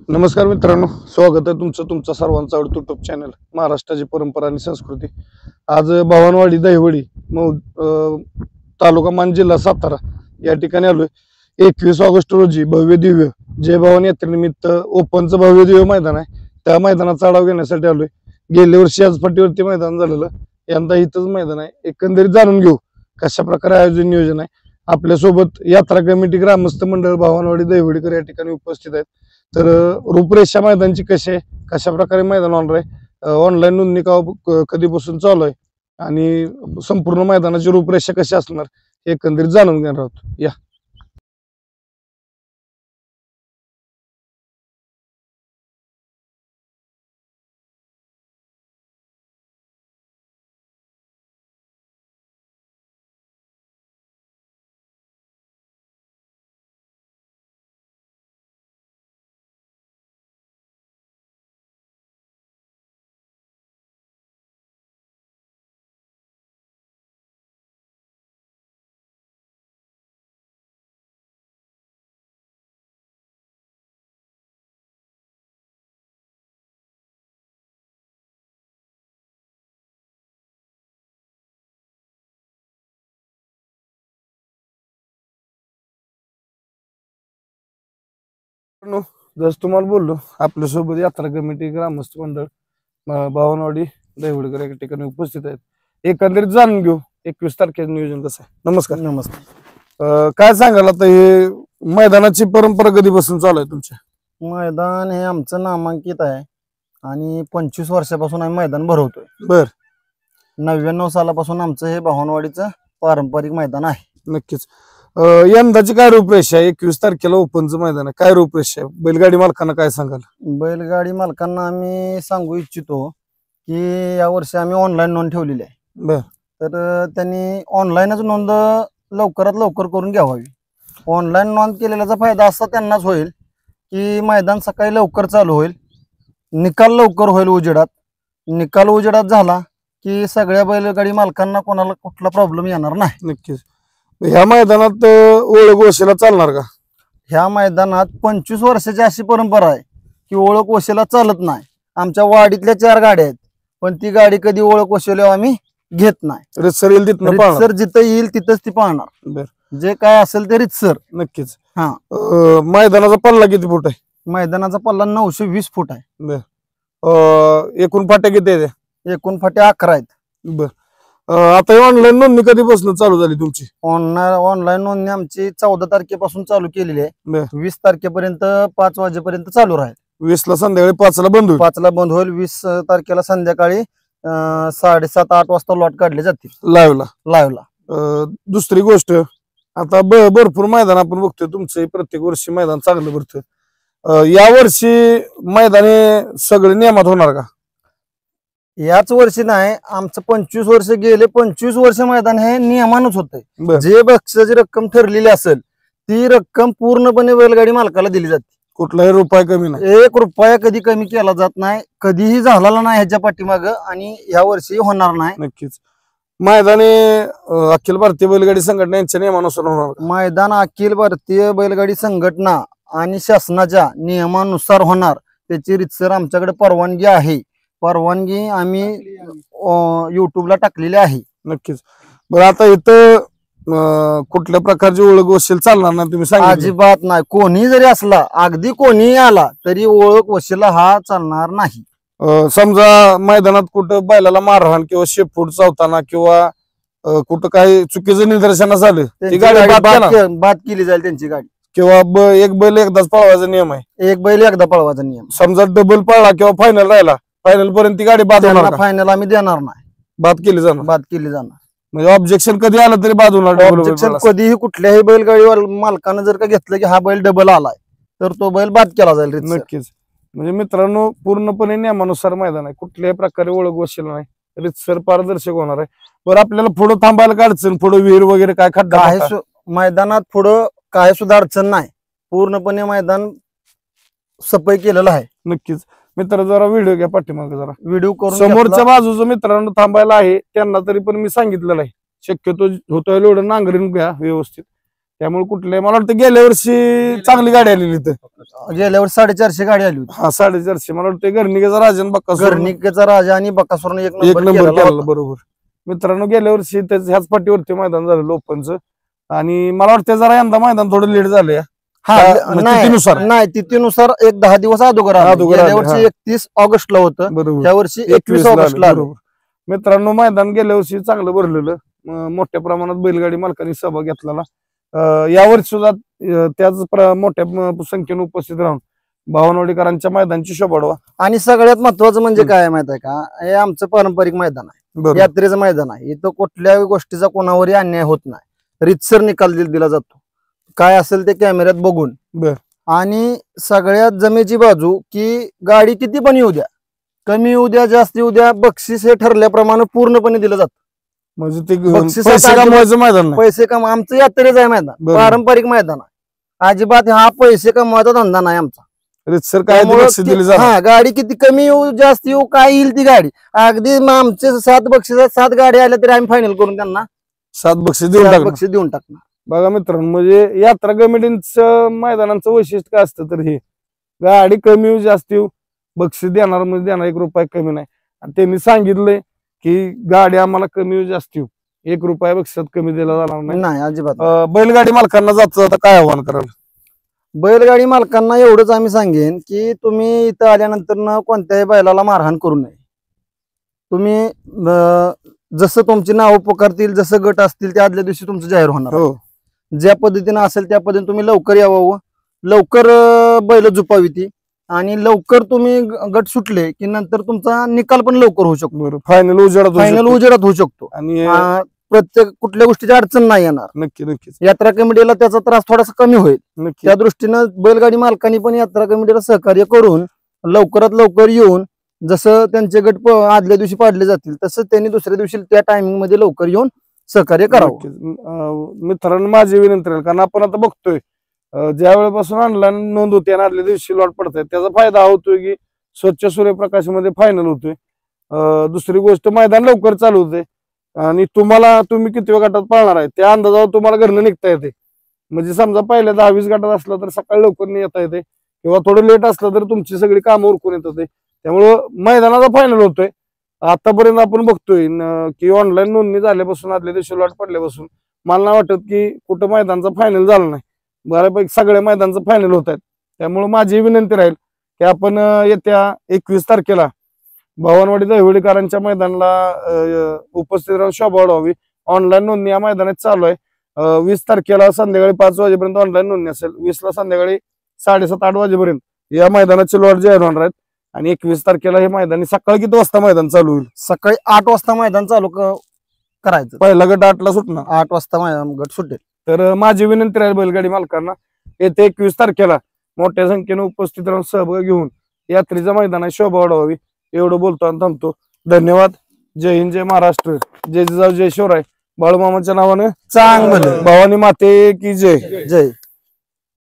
नमस्कार मित्रांनो, स्वागत आहे तुमचं सर्वांचं आवडतं युट्यूब चॅनल महाराष्ट्राची परंपरा आणि संस्कृती। आज भवानवाडी दहिवडी तालुका मान जिल्हा सातारा या ठिकाणी आलोय। 21 ऑगस्ट रोजी भव्य दिव्य जय भवानी यात्रेनिमित्त ओपनचं भव्य दिव्य मैदान आहे, त्या मैदानाचा आढावा घेण्यासाठी आलोय। गेल्या वर्षी आज फाटीवरती मैदान झालेलं, यंदा इथंच मैदान आहे। एकंदरीत जाणून घेऊ कशा प्रकारे आयोजन नियोजन आहे। आपल्यासोबत यात्रा कमिटी ग्रामस्थ मंडळ भवानवाडी दहिवडीकर या ठिकाणी उपस्थित आहेत। तर रूपरेषा मैदानची कशी आहे, कशा प्रकारे मैदान होणार आहे, ऑनलाईन नोंदणी कधीपासून चालू आहे आणि संपूर्ण मैदानाची रूपरेषा कशी असणार हे एकंदरीत जाणून घेणार आहोत। या जसं तुम्हाला बोललो, आपल्यासोबत यात्रा कमिटी ग्रामस्थ मंडळ भवानवाडी दहिवडीकर या ठिकाणी उपस्थित आहेत। एकंदरीत जाणून घेऊ 21 तारखेचं नियोजन कसं आहे। नमस्कार। नमस्कार। काय सांगाल आता, हे मैदानाची परंपरा कधीपासून चालू आहे तुमच्या? मैदान हे आमचं नामांकित आहे आणि 25 वर्षापासून आम्ही मैदान भरवतोय। बर, 99 सालापासून आमचं हे भवानवाडीचं पारंपरिक मैदान आहे। नक्कीच। यंदाची काय रूपरेषा आहे? 21 तारखेला ओपनचं मैदान आहे, काय रूपरेषा आहे? बैलगाडी मालकांना काय सांगाल? बैलगाडी मालकांना आम्ही सांगू इच्छितो की यावर्षी आम्ही ऑनलाईन नोंद ठेवलेली आहे। बर, तर त्यांनी ऑनलाईनच नोंद लवकरात लवकर करून घ्यावी। ऑनलाईन नोंद केलेल्याचा फायदा असा त्यांनाच होईल की मैदान सकाळी लवकर चालू होईल, निकाल लवकर होईल उजेडात। निकाल उजेडात झाला की सगळ्या बैलगाडी मालकांना कोणाला कुठला प्रॉब्लेम येणार नाही। नक्कीच। ह्या मैदानात ओळख वशिला चालणार का? ह्या मैदानात 25 वर्षाची अशी परंपरा आहे की ओळख वशिला चालत नाही। आमच्या वाडीतल्या 4 गाड्या आहेत, पण ती गाडी कधी ओळख वशिला आम्ही घेत नाही। रितसर येईल तिथनं पाळणार? रितसर जिथं येईल तिथंच ती पाळणार। बर, जे काय असेल ते रितसर। नक्कीच। हा, मैदानाचा पल्ला किती फूट आहे? मैदानाचा पल्ला 920 फूट आहे। बर, एकूण फाट्या किती आहेत? एकूण फाट्या 11 आहेत। बर, आता ऑनलाईन नोंदणी कधीपासून चालू झाली तुमची? ऑनलाईन नोंदणी आमची 14 तारखेपासून चालू केलेली आहे। 20 तारखेपर्यंत 5 वाजेपर्यंत चालू राहील। 20 ला संध्याकाळी 5 ला बंद होईल? 5 ला बंद होईल। 20 तारखेला संध्याकाळी 7:30-8 वाजता लॉट काढले जातील लाईव्हला। दुसरी गोष्ट, आता भरपूर मैदान आपण बघतोय, तुमचं प्रत्येक वर्षी मैदान चांगलं भरतं। या वर्षी मैदान हे सगळे नियमात होणार का? याच वर्षी नाही, आमचं 25 वर्ष गेले, 25 वर्ष मैदान हे नियमानच होतंय। बर, जे बक्षिसाची रक्कम ठरलेली असेल ती रक्कम पूर्णपणे बैलगाडी मालकाला दिली जाते। कुठलाही रुपया कमी नाही, 1 रुपया कधी कमी केला जात नाही, कधीही झालेला नाही ह्याच्या पाठीमाग, आणि या वर्षी होणार नाही। नक्कीच। मैदान हे अखिल भारतीय बैलगाडी संघटना यांच्या नियमानुसार होणार का? मैदान अखिल भारतीय बैलगाडी संघटना आणि शासनाच्या नियमानुसार होणार। त्याची रितसर आमच्याकडे परवानगी आहे। परवानगी आम्ही युट्यूबला टाकलेली आहे। नक्कीच। बरं, आता इथं कुठल्या प्रकारची ओळख वशील चालणार नाही तुम्ही सांगितलं? अजिबात नाही। कोणी जरी असला, अगदी कोणीही आला तरी ओळख वशिला हा चालणार नाही। समजा मैदानात कुठं बैलाला मारहाण किंवा शेपूट चावताना किंवा कुठं काही चुकीचं निदर्शनास आलं, ती गाडी बाद केली जाईल त्यांची गाडी। किंवा एक बैल एकदाच पळवायचा नियम आहे? एक बैल एकदा पळवायचा नियम। समजा डबल पळला किंवा फायनल राहिला, फायनल पर्यंत ती गाडी बाद होणार का? फायनल आम्ही देणार नाही, बाद केली जाणार। म्हणजे ऑब्जेक्शन कधी आलं तरी बाद होणार? ऑब्जेक्शन कधीही कुठल्याही बैलगाडी मालकानं जर का घेतलं की हा बैल डबल आलाय तर तो बैल बाद केला जाईल। नक्कीच। म्हणजे मित्रांनो, पूर्णपणे नियमानुसार मैदान आहे, कुठल्याही प्रकारे ओळख वशील नाही, रितसर पारदर्शक होणार आहे। बरं, आपल्याला पुढे थांबायला काय अडचण? पुढे विहीर वगैरे काय खड्डा आहे मैदानात? पुढं काय सुद्धा अडचण नाही, पूर्णपणे मैदान सफाई केलेलं आहे। नक्कीच। मित्र, जरा व्हिडिओ घ्या पाठीमागे, जरा व्हिडिओ करून समोरच्या बाजूचं मित्रांनो थांबायला आहे त्यांना तरी पण मी सांगितलेलं आहे, शक्यतो होतोय एवढं नांगरीन घ्या व्यवस्थित, त्यामुळे कुठले मला वाटतं गेल्या वर्षी चांगली गाडी आलेली इथं. गेल्या वर्षी 450 गाडी आली होती. हा 450 मला वाटतं घरणिकेचा राजन बक्कासूर घरणिकेचा राजा आणि बकासूरने एक एक नंबर नंबर केलेला केला. होता. बरोबर मित्रांनो, गेल्या वर्षी ह्याच पाठीवरती मैदान झालेलं ओपनचं, आणि मला वाटतं जरा यंदा मैदान थोडं लेट झालंय. हा म्हणजे तिथीनुसार. नाही तिथीनुसार एक 10 दिवस अगोदर आलं. अगोदर गेल्या आलं, वर्षी हा. 31 ऑगस्टला होतं, बरोबर त्या वर्षी 21 ला ऑगस्टला आलं. आलं. बरोबर मित्रांनो, मैदान गेल्या वर्षी चांगलं भरलेलं, मोठ्या प्रमाणात बैलगाडी मालकांनी सहभाग घेतलेला. यावर्षी सुद्धा त्याच मोठ्या संख्येने उपस्थित राहून भावनवाडीकरांच्या मैदानची शोभा वाढवा. आणि सगळ्यात महत्वाचं म्हणजे काय माहित आहे का, हे आमचं पारंपरिक मैदान आहे, बरोबर. यात्रेचं मैदान आहे. इथं कुठल्याही गोष्टीचा कोणावरही अन्याय होत नाही, रीतसर निकाल दिला जातो. काय असेल ते कॅमेऱ्यात बघून. बर. आणि सगळ्यात जमेची बाजू की गाडी किती पण येऊ द्या, कमी येऊ द्या, जास्त येऊ द्या, बक्षीस हे ठरल्याप्रमाणे पूर्णपणे दिलं जातं. म्हणजे ते बक्षिसात पैसे कमवायचं मैदान नाही. पैसे कम आमचं यात्रेचं आहे मैदान, बरोबर. पारंपरिक मैदान आहे. अजिबात हा पैसे कमवायचा धंदा नाही आमचा. सर काय त्यामुळं बक्षीस दिले जाणार. हा, गाडी किती कमी येऊ जास्त येऊ काय येईल ती गाडी, अगदी मग आमचे 7 बक्षीस 7 गाडी आल्या तरी आम्ही फायनल करून त्यांना 7 बक्षीस देऊन 7 टाकणार. बक्षीस देऊन टाकणार. बघा मित्रांनो, म्हणजे यात्रा कमिटीचं मैदानाचं वैशिष्ट्य काय असतं तर हे गाडी कमी येऊ जास्त येऊ बक्षीस देणार, म्हणजे देणार 1 रुपया कमी नाही. आणि त्यांनी सांगितलंय की गाडी आम्हाला कमी येऊ जास्त येऊ 1 रुपया बक्षीसात कमी दिला जाणार नाही. नाही अजिबात. बैलगाडी मालकांना जाता जाता काय आव्हान कराल. बैलगाडी मालकांना एवढंच आम्ही सांगेन की तुम्ही इथं आल्यानंतर कोणत्याही बैलाला मारहाण करू नये. तुम्ही जसं तुमची नावं पुकारतील, जसं गट असतील त्या आदल्या दिवशी तुमचं जाहीर होणार. हो. ज्या पद्धतीनं असेल त्या पद्धतीने तुम्ही लवकर यावं, लवकर बैल झुपावी ती, आणि लवकर तुम्ही गट सुटले की नंतर तुमचा निकाल पण लवकर होऊ शकतो. बरं, फायनल उजेडात होऊ शकतो. आणि प्रत्येक कुठल्या गोष्टीची अडचण नाही येणार. नक्की नक्कीच यात्रा कमिटीला त्याचा त्रास थोडासा कमी होईल. नक्की. त्या दृष्टीनं बैलगाडी मालकांनी पण यात्रा कमिटीला सहकार्य करून लवकरात लवकर येऊन, जसं त्यांचे गट आदल्या दिवशी पाडले जातील तसं त्यांनी दुसऱ्या दिवशी त्या टायमिंग मध्ये लवकर येऊन सहकार्य करावं. नक्कीच. मित्रांनो, माझी विनंती राहील, कारण आपण आता बघतोय ज्या वेळेपासून ऑनलाईन नोंद होते आणि आदल्या दिवशी लॉट पडत आहे, त्याचा फायदा होतोय की स्वच्छ सूर्यप्रकाशामध्ये फायनल होतोय. दुसरी गोष्ट, मैदान लवकर चालू होते आणि तुम्ही किती गटात पाळणार आहे त्या अंदाजावर तुम्हाला घरनं निघता येते. म्हणजे समजा पहिल्या 10-20 गटात असलं तर सकाळी लवकर येता येते, किंवा थोडं लेट असलं तर तुमची सगळी कामं उरकून येतात. त्यामुळं मैदानाचा फायनल होतोय. आतापर्यंत आपण बघतोय की ऑनलाईन नोंदणी झाल्यापासून आदल्या दिवशी लॉट पडल्यापासून मला नाही वाटत की कुठं मैदानचा फायनल झाला नाही. बऱ्यापैकी सगळ्या मैदानचं फायनल होत आहेत. त्यामुळे माझी विनंती राहील की आपण येत्या 21 तारखेला भावनवाडी दहिवडीकरांच्या मैदानाला उपस्थित राहून शोभा वाढवावी. ऑनलाईन नोंदणी या मैदानात चालू आहे. 20 तारखेला संध्याकाळी 5 वाजेपर्यंत ऑनलाईन नोंदणी असेल. 20 ला संध्याकाळी 7:30-8 वाजेपर्यंत या मैदानाचे लॉट जाहीर होणार आहेत. आणि 21 तारखेला हे मैदानी सकाळी किती वाजता मैदान चालू होईल. सकाळी 8 वाजता मैदान चालू करायचं. पहिला गट 8 ला सुटणार. 8 वाजता गट सुटेल. तर माझी विनंती राहील बैलगाडी मालकांना, येत्या 21 तारखेला मोठ्या संख्येने उपस्थित राहून सहभाग घेऊन यात्रेच्या मैदानात शोभा वाढवावी. एवढं बोलतो आणि थांबतो. धन्यवाद. जय हिंद, जय महाराष्ट्र, जय जिजाऊ, जय शिवराय. बाळूमामाच्या नावानं चांग भले. भवानी माते की जय. जय.